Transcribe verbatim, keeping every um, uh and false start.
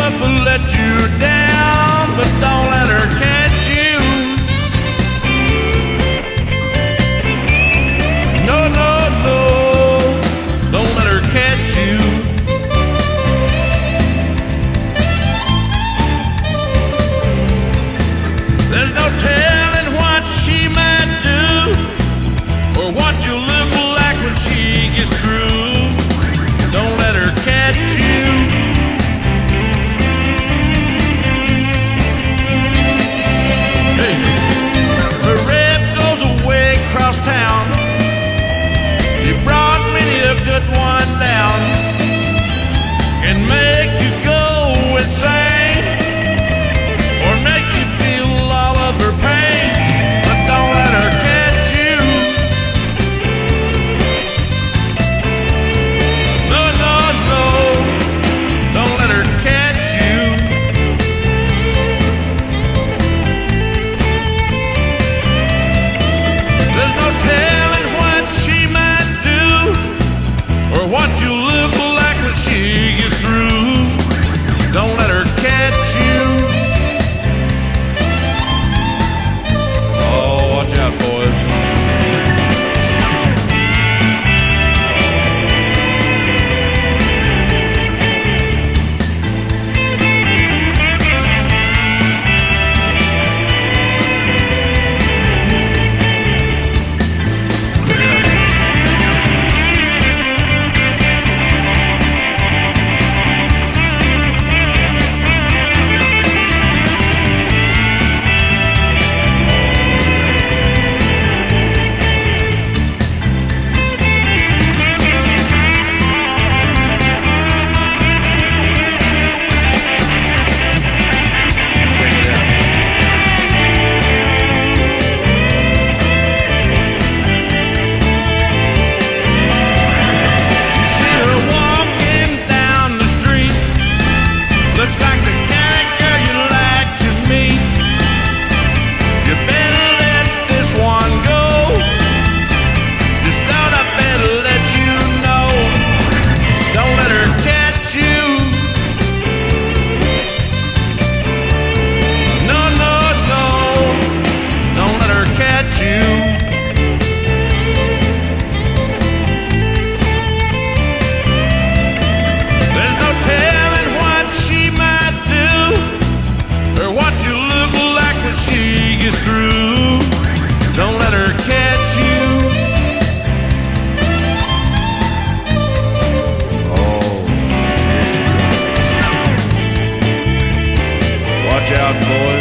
up and let you down, but don't let her catch you. No, no, no, don't let her catch you. There's no telling what she might do, or what you look like when she gets through. Don't let her catch you. Hey, the rep goes away across town. You brought many a good one down. Can make you go insane, or make you feel all of her pain. But don't let her catch you. No, no, no, don't let her catch you. There's no telling what she might do, or what you look like when she gets through. Don't let her catch you. Oh, watch out, boys. Looks like the kind of girl you like to meet. You better let this one go. Just thought I better let you know. Don't let her catch you. No, no, no, don't let her catch you. There's no telling what she might do, or what you look like when she gets through. Don't let her catch you. Oh, here she goes. Watch out, boys.